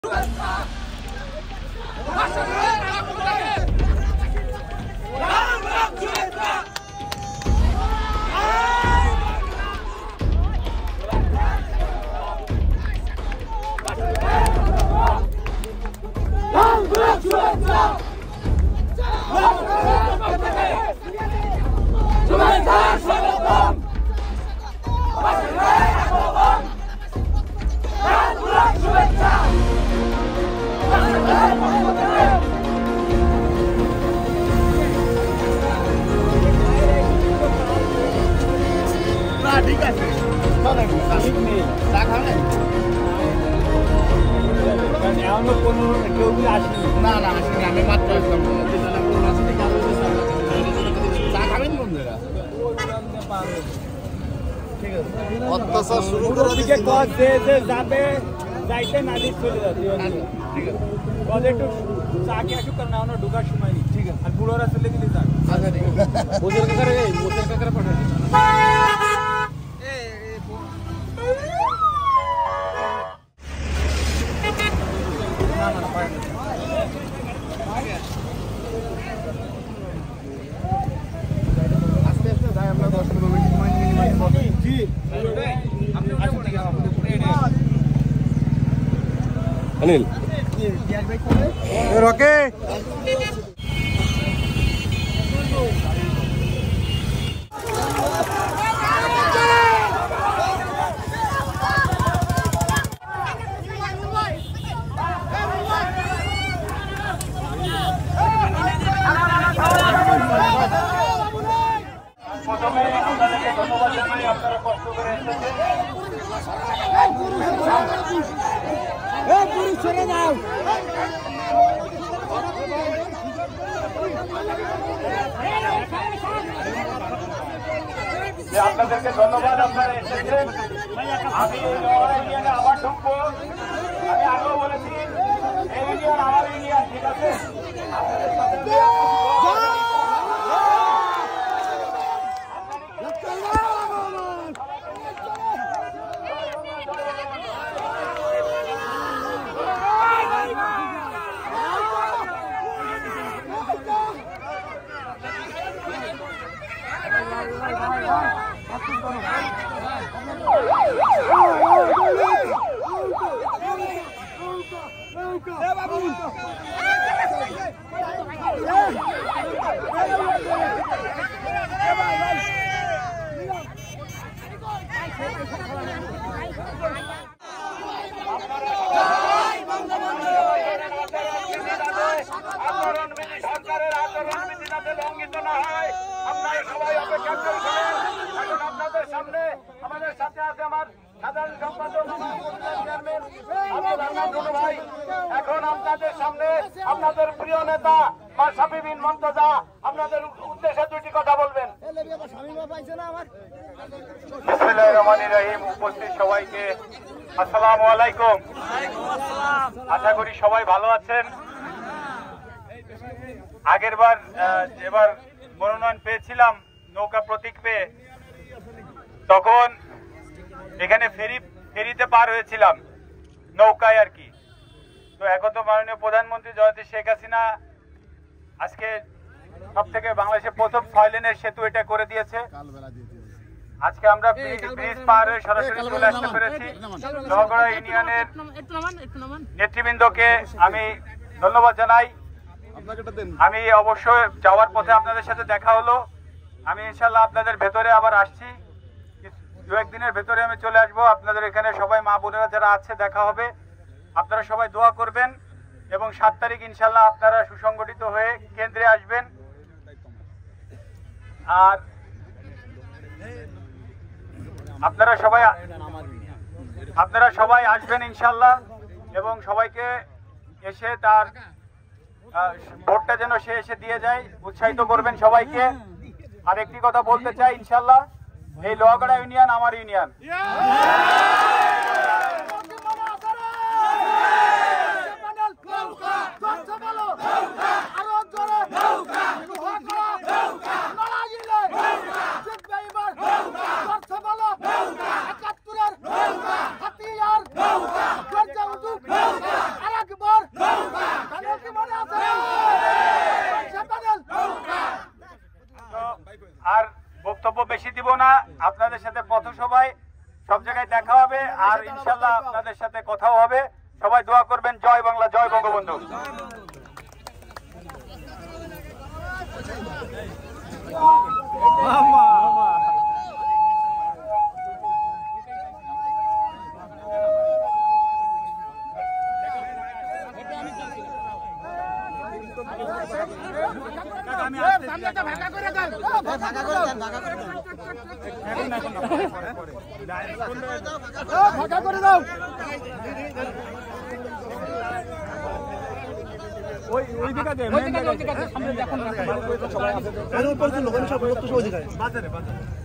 ঠিক আছে চা খাবেন? এখনো কোনো কেউ আসেনি। না না আসেনি, আমি মাত্র আসলাম। চা খাবেন বন্ধুরা? ঠিক আছে। অত্যাচার শুরু করে দিকে যাবে যাইতে নালিশ চলে যাচ্ছে। ঠিক আছে, একটু চা কে একটু করনা ওনা ঢোকার সময় নেই। ঠিক আছে, আর বুড়োরা চলে গেলে যান। আচ্ছা ঠিক আছে। মোদের কাকারে পাঠাই। আস্তে আস্তে যাই, আমরা 10-15 মিনিট সময় নিয়ে জি অনিল রকে প্রথমে আপনাদেরকে ধন্যবাদ জানাই, আপনারা কষ্ট করে এসেছেন। আপনাদেরকে ধন্যবাদ, আপনারা এসেছেন। আমি এই ইউনিয়নে আবার ঢুকবো। আমি আগেও বলেছি এই ইউনিয়ন আমার ইউনিয়ন, ঠিক আছে? সরকারের আচরণবিধি যাতে লঙ্ঘিত না হয়, আপনারা সবাই অপেক্ষা করছিলেন। এখন আপনাদের সামনে আমাদের সাথে আছে আমার সাধারণ সম্পাদক চেয়ারম্যান ভাই। এখন আপনাদের সামনে আপনাদের প্রিয় নেতা মাশরাফি বিন মুর্তজা আপনাদের উদ্দেশ্যে দুটি কথা বলবেন। বিসমিল্লাহির রহমানির রহিম। উপস্থিত সবাইকে আসসালামু আলাইকুম। আশা করি সবাই ভালো আছেন। আগের বার যেবার মনোনয়ন পেয়েছিলাম নৌকা প্রতীক পেয়ে, তখন এখানে ফেরিতে পার হয়েছিলাম নৌকায় আর কি। তো এখন তো মাননীয় প্রধানমন্ত্রী জয়ন্তী শেখ হাসিনা আজকে সব থেকে বাংলাদেশের প্রথম 6 লেনের সেতু এটা করে দিয়েছে। আজকে আমরা ব্রিজ পার হয়ে সরাসরি চলে আসতে পেরেছি। লোহাগড়া ইউনিয়নের নেতৃবৃন্দকে আমি ধন্যবাদ জানাই। আমি অবশ্যই যাওয়ার পথে আপনাদের সাথে দেখা হলো। আমি ইনশাল্লাহ আপনাদের ভেতরে আবার আসছি, 2-1 দিনের ভেতরে আমি চলে আসবো। আপনাদের এখানে সবাই মা বোনেরা যারা আছে দেখা হবে। আপনারা সবাই দোয়া করবেন এবং 7 তারিখ ইনশাল্লাহ আপনারা সুসংগঠিত হয়ে কেন্দ্রে আসবেন। আর আপনারা সবাই আসবেন ইনশাল্লাহ, এবং সবাইকে এসে তার ভোটটা যেন সে এসে দিয়ে যায়, উৎসাহিত করবেন সবাইকে। আর একটি কথা বলতে চাই, ইনশাল্লাহ এই লোহাগড়া ইউনিয়ন আমার ইউনিয়ন। আর ইনশাল্লাহ আপনাদের সাথে কথাও হবে। সবাই দোয়া করবেন। জয় বাংলা, জয় বঙ্গবন্ধু। ওই দিকে